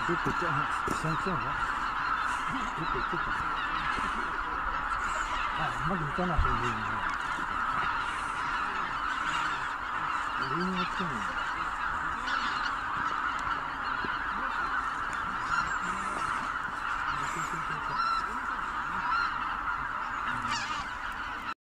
どこ行っちゃう？下に来たのか？どこ行ってたの？あ、まだいたな、そういうのね。上に乗ってんの。